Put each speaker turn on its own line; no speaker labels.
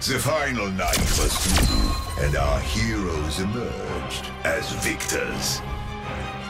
The final night was through, and our heroes emerged as victors.